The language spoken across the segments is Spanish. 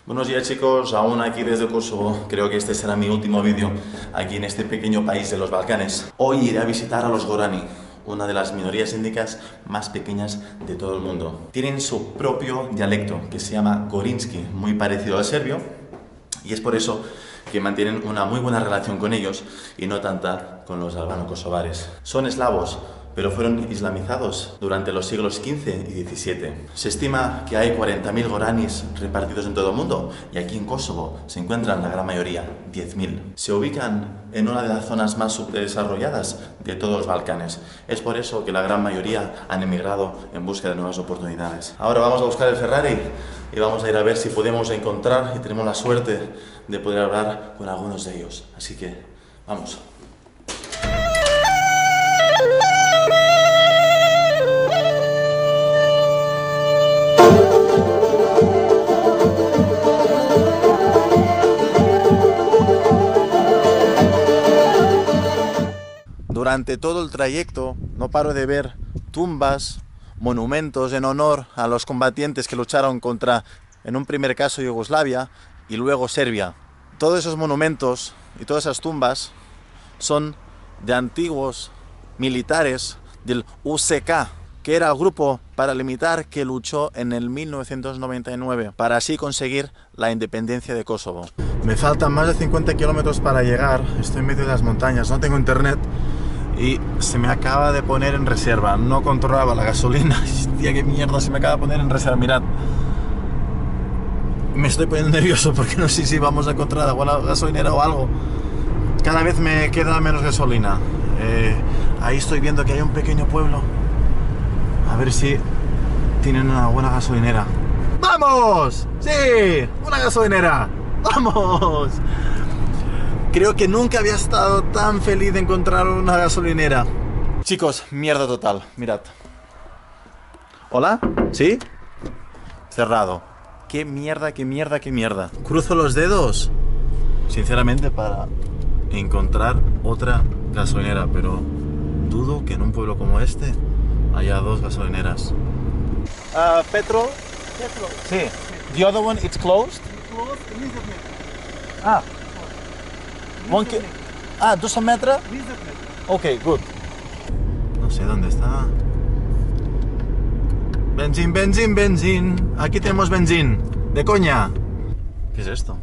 Buenos días chicos, aún aquí desde Kosovo. Creo que este será mi último vídeo aquí en este pequeño país de los Balcanes. Hoy iré a visitar a los Gorani, una de las minorías étnicas más pequeñas de todo el mundo. Tienen su propio dialecto que se llama Gorinski, muy parecido al serbio, y es por eso que mantienen una muy buena relación con ellos y no tanta con los albano-kosovares. Son eslavos, pero fueron islamizados durante los siglos XV y XVII. Se estima que hay 40.000 goranis repartidos en todo el mundo y aquí en Kosovo se encuentran la gran mayoría, 10.000. Se ubican en una de las zonas más subdesarrolladas de todos los Balcanes. Es por eso que la gran mayoría han emigrado en busca de nuevas oportunidades. Ahora vamos a buscar el Ferrari y vamos a ir a ver si podemos encontrar y tenemos la suerte de poder hablar con algunos de ellos. Así que, vamos. Durante todo el trayecto no paro de ver tumbas, monumentos en honor a los combatientes que lucharon contra, en un primer caso, Yugoslavia y luego Serbia. Todos esos monumentos y todas esas tumbas son de antiguos militares del UCK, que era el grupo paramilitar que luchó en el 1999 para así conseguir la independencia de Kosovo. Me faltan más de 50 kilómetros para llegar, estoy en medio de las montañas, no tengo internet y se me acaba de poner en reserva, no controlaba la gasolina. Hostia, qué mierda, se me acaba de poner en reserva, mirad. Me estoy poniendo nervioso porque no sé si vamos a encontrar alguna gasolinera o algo. Cada vez me queda menos gasolina. Ahí estoy viendo que hay un pequeño pueblo. A ver si tienen una buena gasolinera. ¡Vamos! ¡Sí! ¡Una gasolinera! ¡Vamos! Creo que nunca había estado tan feliz de encontrar una gasolinera. Chicos, mierda total. Mirad. ¿Hola? ¿Sí? Cerrado. ¡Qué mierda, qué mierda, qué mierda! Cruzo los dedos, sinceramente, para encontrar otra gasolinera, pero dudo que en un pueblo como este haya dos gasolineras. Petrol? Petrol. Sí. The other one, it's closed? Close, immediately. Ah. Ah, 200 metros? Immediately. Ok, good. No sé dónde está. Benzín, benzín, benzín. Aquí tenemos benzín. De coña. ¿Qué es esto?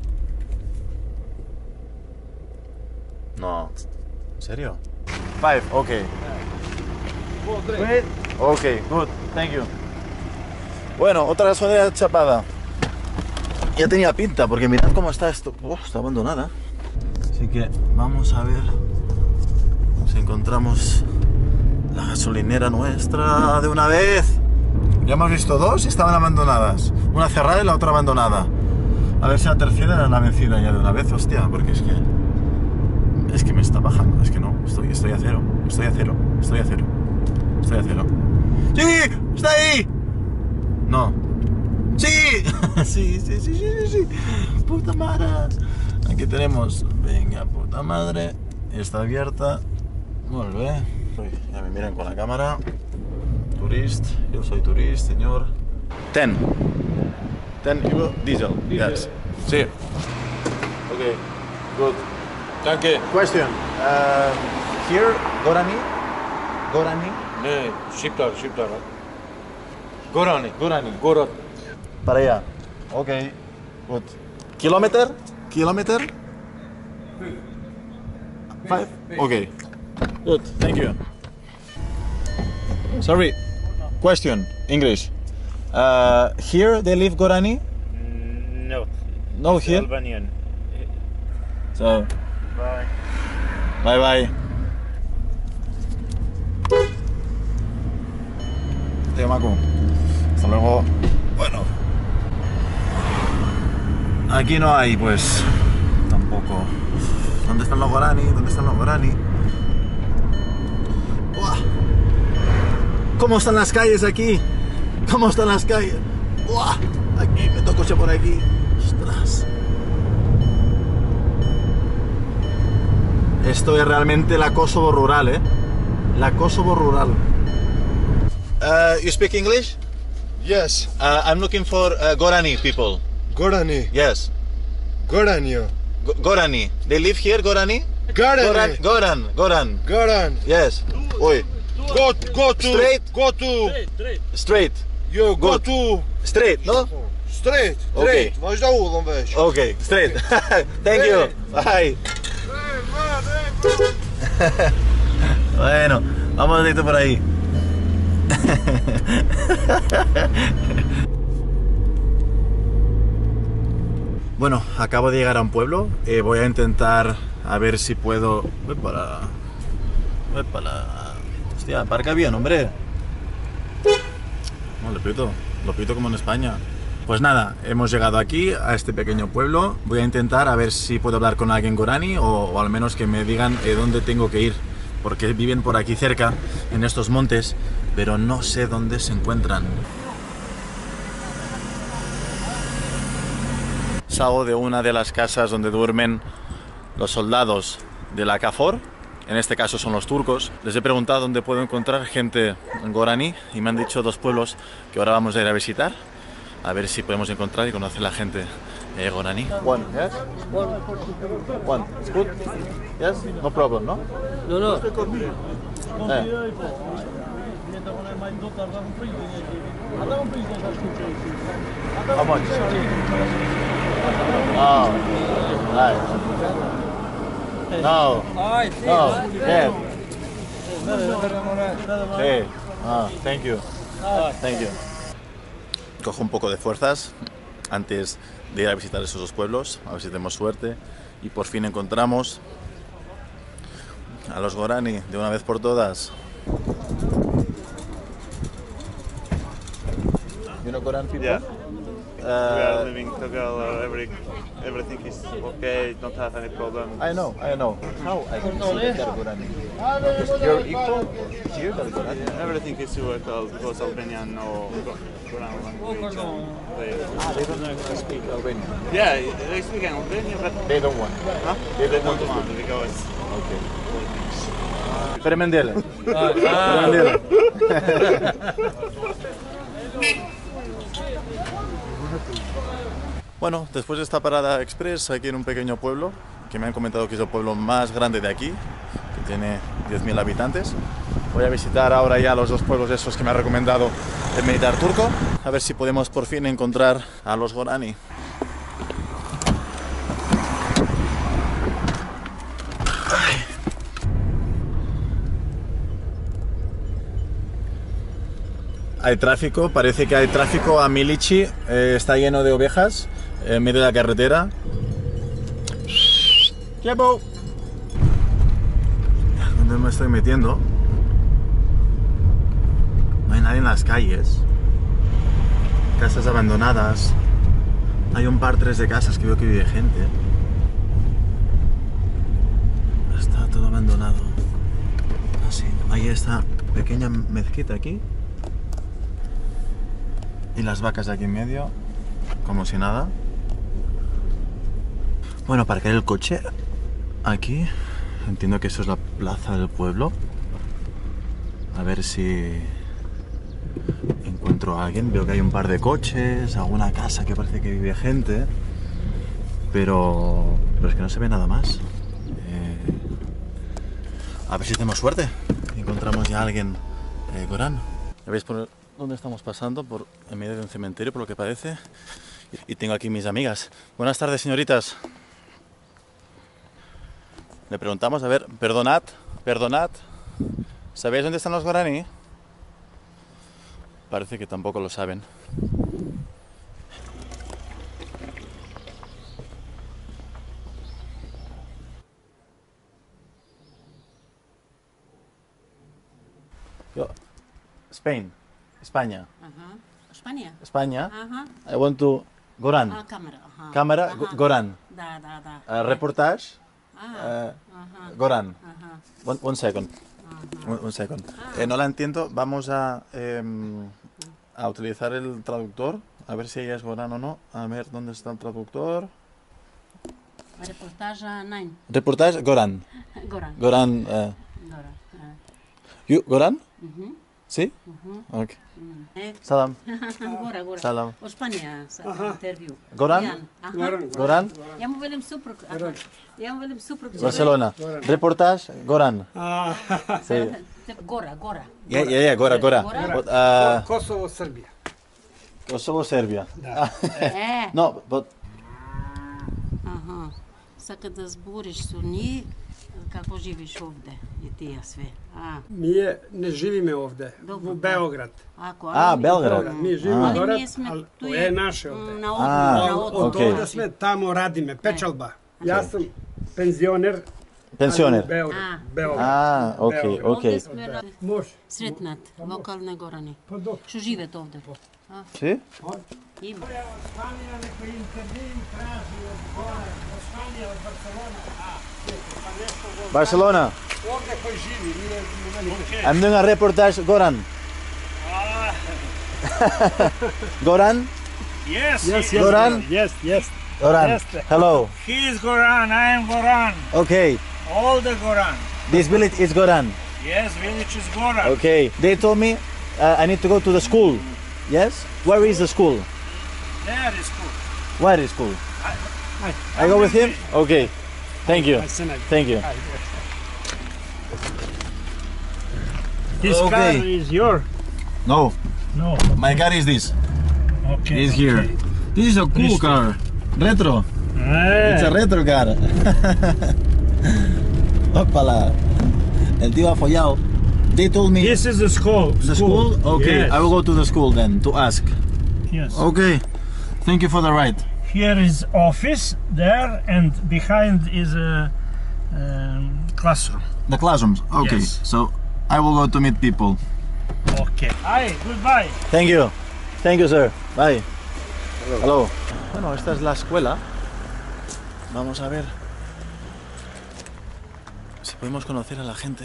No. ¿En serio? 5, ok. Great. Ok, good. Thank you. Bueno, otra gasolinera chapada. Ya tenía pinta, porque mirad cómo está esto. Está abandonada. Así que vamos a ver si encontramos la gasolinera nuestra de una vez. Ya hemos visto dos y estaban abandonadas. Una cerrada y la otra abandonada. A ver si la tercera era la vencida ya de una vez, hostia, porque es que me está bajando. Es que no, estoy a cero. Estoy a cero. Estoy a cero. Estoy a cero. ¡Sí! ¡Está ahí! No. ¡Sí! Sí, sí, sí, sí, sí. ¡Puta madre! Aquí tenemos. Venga, puta madre. Está abierta. Vuelve. Ya me miran con la cámara. Turist. Yo soy turista, señor. 10 euro diesel. Yes. Sí. Ok. Good. Danke. Question. Here, Gorani? Gorani? Ne, Şiptar. Gorani. Gorani. Gorat. Para allá. Ok. Good. Kilometer? 5? Ok. Good. Thank you. Sorry. Question. English. Here they live Gorani? No. No here? Albanian. So, Bye. bye bye. Tío Macu. Hasta luego. Bueno. Aquí no hay, pues. Tampoco. ¿Dónde están los Gorani? ¿Dónde están los Gorani? ¡Buah! ¿Cómo están las calles aquí? ¿Cómo están las calles? ¡Buah! Aquí, me tocó coche por aquí. ¡Ostras! Esto es realmente la Kosovo rural, ¿eh? La Kosovo rural. You speak English? Yes. I'm looking for Gorani people. Gorani. Yes. Goranio. Gorani. They live here, Gorani? Gorani. Goran. Goran. Yes. Oi. Go to. Straight. Go to. Straight. You go Good. to. Straight, no? Straight. Oké. Straight. Vais daar dan wees. Okay, straight. Thank you. Bye. Bueno, vamos directo por ahí. Bueno, acabo de llegar a un pueblo. Voy a intentar a ver si puedo. Voy para. Hostia, aparca bien, hombre. No, lo pito como en España. Pues nada, hemos llegado aquí, a este pequeño pueblo. Voy a intentar a ver si puedo hablar con alguien gorani o al menos que me digan dónde tengo que ir. Porque viven por aquí cerca, en estos montes, pero no sé dónde se encuentran. Salgo de una de las casas donde duermen los soldados de la KFOR. En este caso son los turcos. Les he preguntado dónde puedo encontrar gente goraní y me han dicho dos pueblos que ahora vamos a ir a visitar. A ver si podemos encontrar y conocer la gente goraní. One, yes? One. It's good? Yes? No problem, no? No, no. How much? Oh, right. No. No. Yeah. Hey. Ah, thank you. Thank you. Cojo un poco de fuerzas antes de ir a visitar esos dos pueblos, a ver si tenemos suerte y por fin encontramos a los gorani de una vez por todas. You know Goran people? Yeah. We are living together. Everything is okay. Don't have any problem. I know. How I can see that they're Gorani? Because you're equal here, they're Gorani. Yeah, everything is equal because Albanian no Goran language. They don't speak Albanian. Yeah, they speak Albanian, but They don't want. huh? They They don't don't want to want because Okay. Permendele. Permendele. Bueno, después de esta parada express aquí en un pequeño pueblo, que me han comentado que es el pueblo más grande de aquí, que tiene 10.000 habitantes, voy a visitar ahora ya los dos pueblos esos que me ha recomendado el militar turco, a ver si podemos por fin encontrar a los gorani. Hay tráfico, parece que hay tráfico a Milichi, está lleno de ovejas en medio de la carretera. ¡Tiempo! ¿Dónde me estoy metiendo? No hay nadie en las calles. Casas abandonadas. Hay un par, tres de casas que veo que vive gente. Está todo abandonado. Así, hay esta pequeña mezquita aquí. Y las vacas aquí en medio, como si nada. Bueno, para caer el coche aquí, entiendo que eso es la plaza del pueblo. A ver si encuentro a alguien. Veo que hay un par de coches, alguna casa que parece que vive gente, pero es que no se ve nada más. A ver si tenemos suerte y encontramos ya a alguien gorán. ¿Ya veis por dónde estamos pasando? Por en medio de un cementerio, por lo que parece. Y tengo aquí mis amigas. Buenas tardes, señoritas. Le preguntamos, a ver, perdonad, ¿sabéis dónde están los gorani? Parece que tampoco lo saben. Yo, España. Ajá. España. España. Ajá. I want to Goran. Ah, cámara. Ajá. Cámara, Ajá. Goran. Da. Reportage. Ah, ajá. Goran. Ajá. One second. Ajá. Un second. No la entiendo. Vamos a utilizar el traductor. A ver si ella es Goran o no. A ver dónde está el traductor. Reportaje Nine. Reportage Goran. Goran. Goran. Goran. You Goran? Ujú. ¿Sí? Ok. Eh? Salam. Gora, gora. Salam. O Spania, interview. Goran? Aha. Goran? Ja mu velim suprug. aha. Ja mu velim suprug. Barcelona. Reportage, Goran. Sí. Gora, gora. Yeah, Gora. Gora? But, Kosovo, Srbija. Kosovo, Serbia. No, but Aha. Sad da zburiš su njih, kako živiš ovde i ti ja sve. Mi ne živimo ovde, Dobro. u Beograd. Belgrad. Mi živimo u A. Ali Beograd, mi smo ali tu to je je naše ovde. na A, odmoru, na odmoru. Od okej. ovde sve tamo radime, pečalba. Ja sam penzioner. Pensioner. ali u Beograd. A. Beograd. Ok. Ovde smo Može. sretnat, lokalne gorani. Pa dobro. Što živet ovde. ¿Sí? Ima. Španija neko intervju traži od Gora, od Španije, od Barcelona. Barcelona. Ovde koji živi, nije I'm doing a reportage, Goran. Goran? Yes, Goran? yes. Goran. Yes. Hello. He is Goran, I am Goran. Okay. All the Goran. This village is Goran. Yes, village is Goran. Okay. They told me I need to go to the school. Yes? Where is the school? There is good. Where is school? I go with him? Okay. Thank you. Thank you. This Okay. car is your. No. No. My car is this. Okay. It's here. okay. This is a cool car. Retro. It's a retro car. Opala. El tío ha follado. They told me This is the school. the school. Okay, Yes. I will go to the school then to ask. Yes. Okay. Thank you for the ride. Here is office there, and behind is a classroom. The classrooms. Okay. Yes. So I will go to meet people. Okay. Hi. Goodbye. Thank you. Thank you, sir. Bye. Hello. Bueno, esta es la escuela. Vamos a ver si podemos conocer a la gente.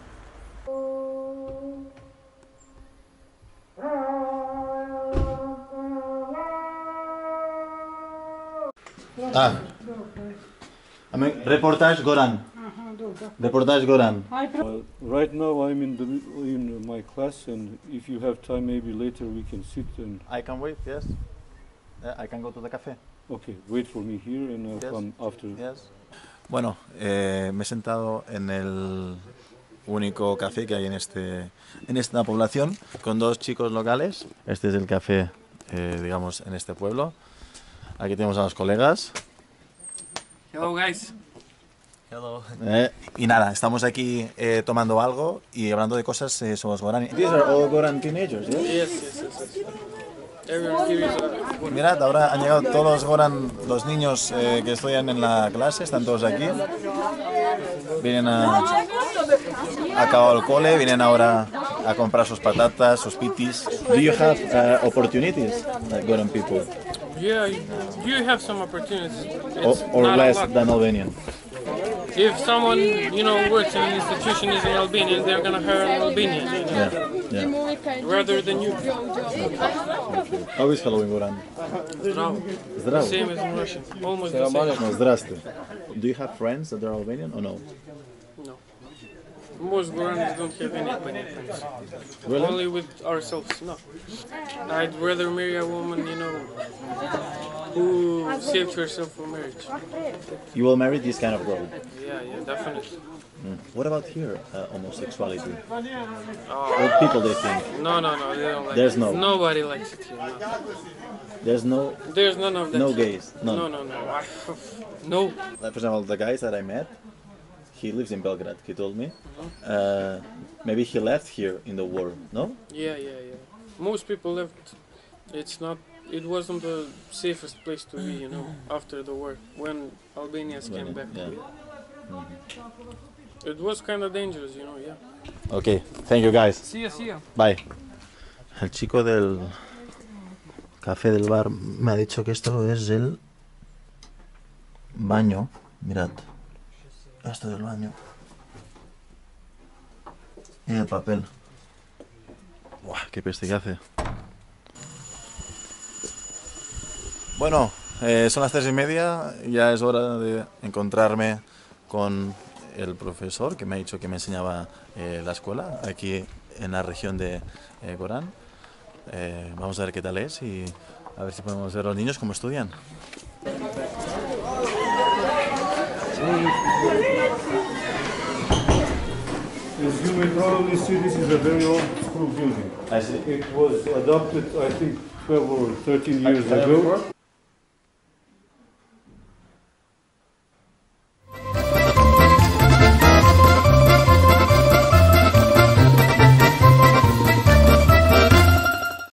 I mean, reportage Goran. Reportage Goran. Right now I'm in my class, and if you have time, maybe later we can sit and. I can wait, yes. I can go to the cafe. Okay, wait for me here, and I'll Yes. come after. Yes. Bueno, me he sentado en el único café que hay en esta población con dos chicos locales. Este es el café, digamos, en este pueblo. Aquí tenemos a los colegas. Hello guys. Hello. Y nada, estamos aquí tomando algo y hablando de cosas sobre los Goran. These are all Goran teenagers, yes? Yes. Everyone here is Mirad, ahora han llegado todos los Goran, los niños que estudian en la clase, están todos aquí. Vienen a acabar el cole, vienen ahora a comprar sus patatas, sus pitis. Do you have opportunities like Goran people? Yeah, you have some opportunities. Or, It's or not less a lot. than Albanian? If someone, works in an institution is an Albanian, they're gonna hire an Albanian, Yeah. rather than you. How is Halloween, Goran? Zdravo. Zdravo. Same as in Russian. Almost the same. No, zdraste. Do you have friends that are Albanian or no? No. Most Goranis don't have any Albanian friends. Really? Only with ourselves, no. I'd rather marry a woman, who saved herself for marriage. You will marry this kind of girl. Yeah, definitely. What about here, homosexuality? What people they think? No, they don't like There's it. no. Nobody likes it here. No. There's There's none of that. no here. gays. None. No. No. Like, for example, the guys that I met, he lives in Belgrade. He told me. Maybe he left here in the war. No? Yeah. Most people left. It wasn't the safest place to be, after the war, when Albanians came back. Yeah. It was kind of dangerous, yeah. Okay. Thank you, guys. See ya. Bye. El chico del café del bar me ha dicho que esto es el baño. Mirad. Esto es el baño. Y el papel. Buah, qué peste que hace. Bueno, son las 3:30. Ya es hora de encontrarme con el profesor que me ha dicho que me enseñaba la escuela. Aquí en la región de Gorán. Vamos a ver qué tal es y a ver si podemos ver a los niños cómo estudian. As you may probably see, this is a very old school building. I see. It was adopted, I think, 12 or 13 years ago.